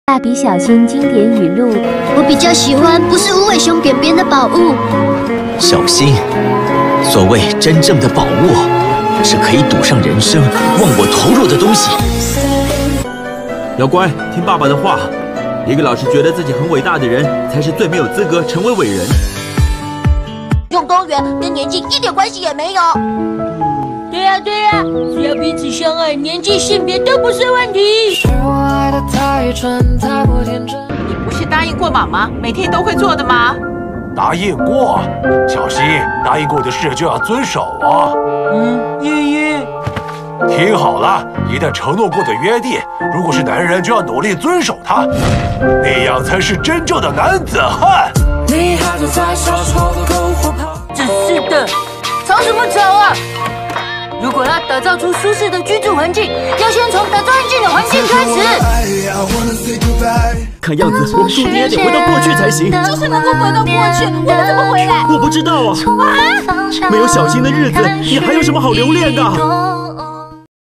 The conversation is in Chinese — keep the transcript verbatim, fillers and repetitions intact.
蜡笔小新经典语录： 我比较喜欢不是无尾熊扁扁的宝物。 小心，所谓真正的宝物，是可以赌上人生、忘我投入的东西。 要乖，听爸爸的话。一个老是觉得自己很伟大的人，才是最没有资格成为伟人。 用公园跟年纪一点关系也没有。 对呀、啊、对呀、啊，只要彼此相爱，年纪性别都不是问题。 你不是答应过妈妈每天都会做的吗？ 答应过，小新，答应过的事就要遵守啊。 嗯，爷爷， 听好了，一旦承诺过的约定，如果是男人就要努力遵守它，那样才是真正的男子汉。 真是的，吵什么吵啊！如果要打造出舒适的居住环境，要先从打造安静的环境开始。 看样子我们注定也得回到过去才行。 就是能够回到过去，我们怎么回来？ 我不知道啊。没有小新的日子，你还有什么好留恋的？